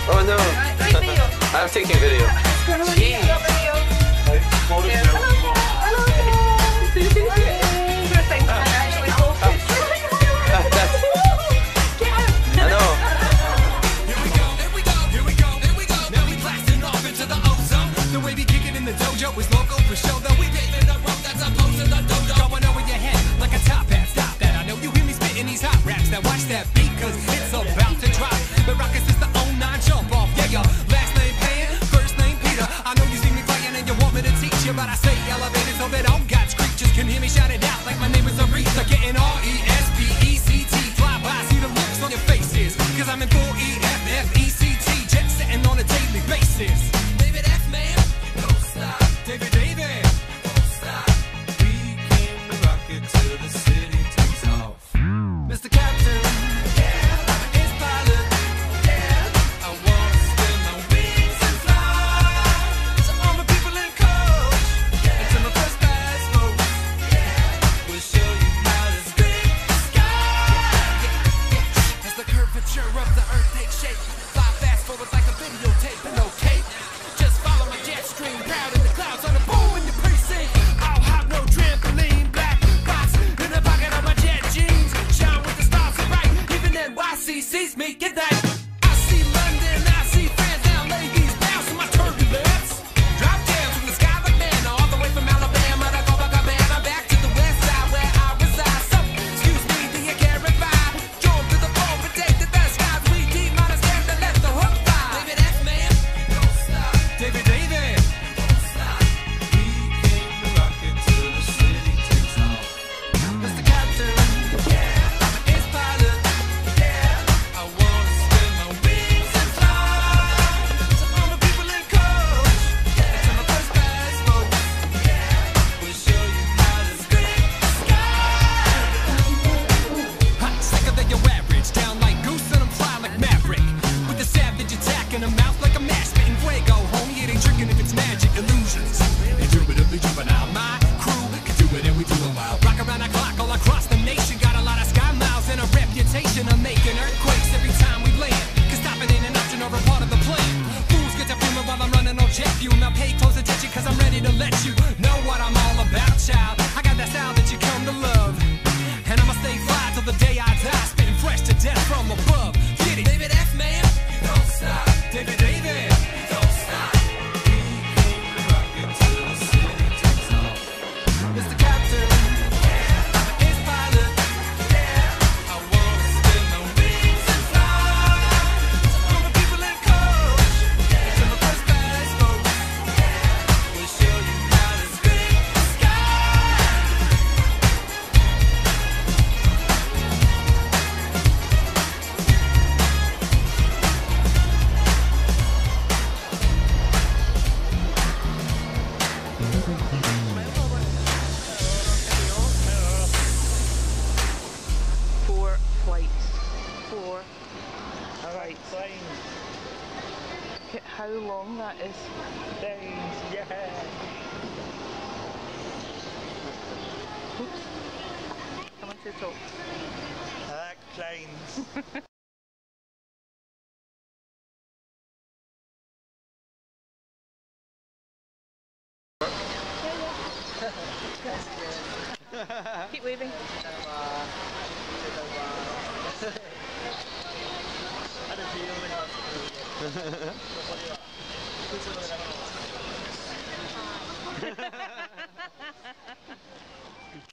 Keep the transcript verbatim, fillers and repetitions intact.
Oh no! Right, right video. I'm taking video. Jeez. I know. Here we go, here we go, here we go, here we go. Now we blasting off into the ozone. The way we kick it in the dojo is local for show. Though we paving the road that's opposed to the dojo. Going over your head like a top hat. Stop that. I know you hear me spitting these hot raps. Now watch that beat, cause it's about to drop. The rockets is the oh nine jump off. Yeah, your last name Pan, first name Peter. I know you see me playing and you want me to teach you, but I say elevated so that all God's creatures can hear me shout it out like my name is Aretha. Getting R E S P E C T. Fly by, see the looks on your faces. Cause I'm in full E F F E C T. Jet setting on a daily basis. David F. Man, don't stop. David David, don't stop. We came to rock it till the city takes off. Mister Captain, yeah, it's pilot, yeah. I wanna spin my wings and fly. To all the people in coach, yeah. And to my first class folks, yeah. We'll show you how to spin the sky. As the curvature of the earth takes shape, fly fast forward like a videotape and no cape. Just follow my jet stream, proud in the clouds on the boom in the precinct. I'll have no trampoline, black box in the pocket of my jet jeans. Shine with the stars so bright, even N Y C sees me. Get that? I see London, I see France, now ladies bounce in my turbulence. Drop down from the sky like man, all the way from Alabama to Copacabana, back to the west side where I reside. So, excuse me, do you care if I jump to the phone, protect the best guys? We keep on a stand to let the hook fly. David F. Man, don't stop. David David, don't stop. We came to rock it till the city takes off. Mister Captain, yeah, it's pilot, yeah. I wanna spin my wings and fly. To all the people in coach, yeah. To my first class folks, yeah. We'll show you how to spin the sky. Hot, sicker than your average, down like goose and I'm fly like Maverick. With the savage attack in the mouth like a mash spitting fuego. Homie, it ain't tricking if it's magic illusions. Indubitably juvenile, my crew can do it and we do it well. Rock around the clock all across the nation. Got a lot of sky miles and a reputation of making earthquakes every time we land. Cause stopping ain't an option or a part of the plan. Fools get to fuming while I'm running on jet fuel. Now pay close attention cause I'm ready to let you know what I'm all about, child. I got that style that you come to love. And I'ma stay fly till the day I die. Spitting fresh to death from above. Get it? David F. Man, don't stop. David David, don't stop. We came to rock it till the city takes off. Mister Captain, yeah, it's pilot, yeah. I wanna spin my wings and fly. To all the people in coach, yeah. To my first class folks, yeah. We'll show you how to spin the sky. Four flights. Four. Alright, planes, Look at how long that is. planes, yeah. Oops. Come on to the top. I like planes. Keep waving. I don't feel it.